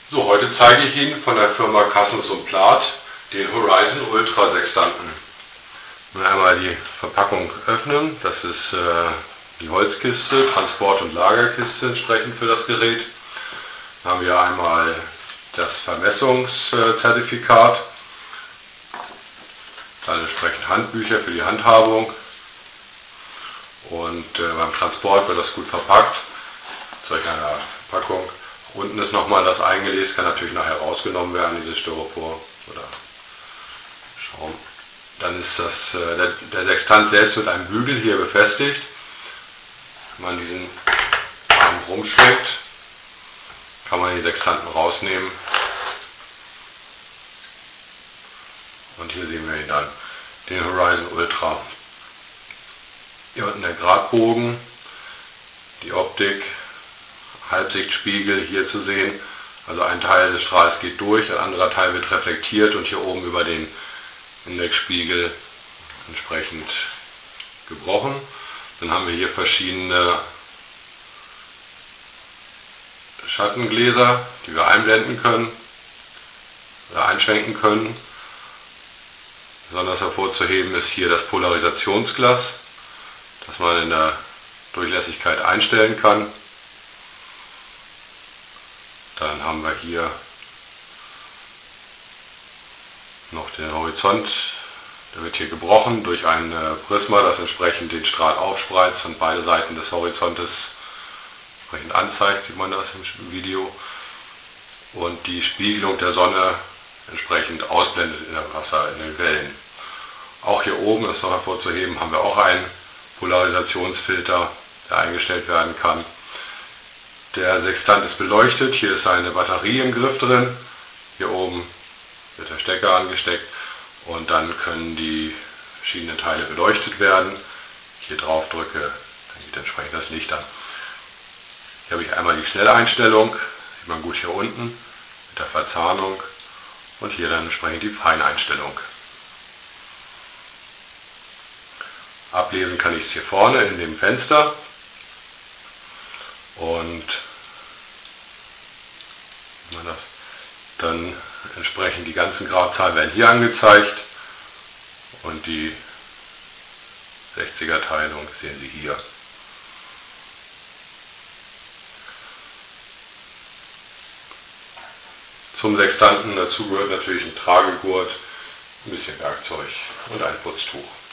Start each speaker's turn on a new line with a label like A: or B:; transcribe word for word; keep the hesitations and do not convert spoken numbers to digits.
A: So, heute zeige ich Ihnen von der Firma Cassens und Plath den Horizon Ultra Sextanten. Nun einmal die Verpackung öffnen. Das ist äh, die Holzkiste, Transport- und Lagerkiste entsprechend für das Gerät. Dann haben wir einmal das Vermessungszertifikat, dann entsprechend Handbücher für die Handhabung und äh, beim Transport wird das gut verpackt, solch einer Verpackung. Unten ist nochmal das eingelesen, kann natürlich nachher rausgenommen werden, dieses Styropor oder Schaum. Dann ist das, äh, der, der Sextant selbst mit einem Bügel hier befestigt. Wenn man diesen Arm rumschwenkt, kann man die Sextanten rausnehmen. Und hier sehen wir ihn dann, den Horizon Ultra. Hier unten der Gradbogen, die Optik, Halbsichtspiegel hier zu sehen. Also ein Teil des Strahls geht durch, ein anderer Teil wird reflektiert und hier oben über den Indexspiegel entsprechend gebrochen. Dann haben wir hier verschiedene Schattengläser, die wir einblenden können oder einschwenken können. Besonders hervorzuheben ist hier das Polarisationsglas, das man in der Durchlässigkeit einstellen kann. Dann haben wir hier noch den Horizont, der wird hier gebrochen durch ein Prisma, das entsprechend den Strahl aufspreizt und beide Seiten des Horizontes entsprechend anzeigt, sieht man das im Video. Und die Spiegelung der Sonne entsprechend ausblendet in dem Wasser, in den Wellen. Auch hier oben ist noch hervorzuheben, haben wir auch einen Polarisationsfilter, der eingestellt werden kann. Der Sextant ist beleuchtet, hier ist eine Batterie im Griff drin, hier oben wird der Stecker angesteckt und dann können die verschiedenen Teile beleuchtet werden. Hier drauf drücke, dann geht entsprechend das Licht an. Hier habe ich einmal die Schnelleinstellung, sieht man gut hier unten mit der Verzahnung und hier dann entsprechend die Feineinstellung. Ablesen kann ich es hier vorne in dem Fenster. Und man das dann entsprechend die ganzen Gradzahlen werden hier angezeigt und die sechziger Teilung sehen Sie hier. Zum Sextanten dazu gehört natürlich ein Tragegurt, ein bisschen Werkzeug und ein Putztuch.